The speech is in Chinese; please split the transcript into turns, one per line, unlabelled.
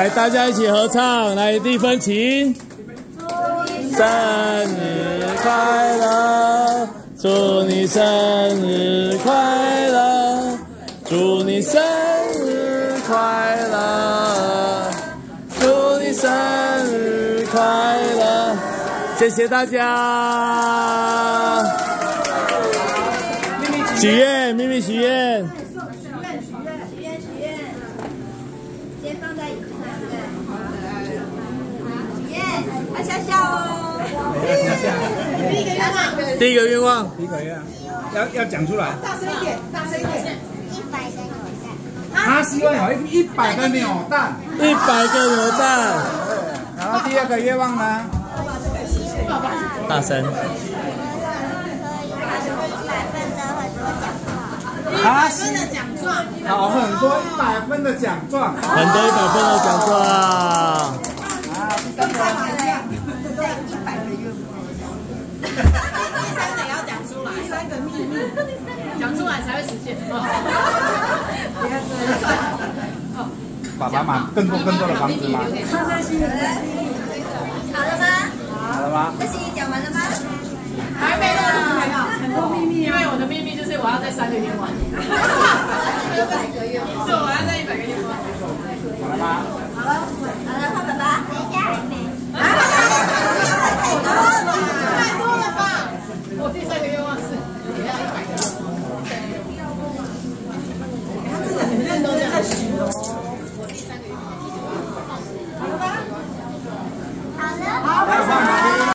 来，大家一起合唱，来，第一分请。生日快乐，祝你生日快乐，祝你生日快乐，祝你生日快乐，谢谢大家。许愿，秘密许愿。
先放在椅子上，对。许愿，要笑笑哦。
第一个愿望。
第一个愿望，要讲出来。
大声一点，大声一点。100个扭蛋。
他希望有100个扭蛋。
100个扭蛋。
然后第二个愿望呢？
大声。
他希望好很多100分的奖状，
很多100分的奖状。
啊，第三个
100个愿望。
第3个要讲出来，3个秘密，讲出来才会实现。
爸爸买更多的房子吗？
好了吗？
好了吗？
这是你讲完了吗？
还没有，很多秘密，因为我的秘密就是我要再3个愿望。
100个愿望。
是，我要再100个愿望。
好了吗？
好了，换爸爸。等一下还没。
太多了吧？我第3个愿望是也要100个。他真的很认真在许哦。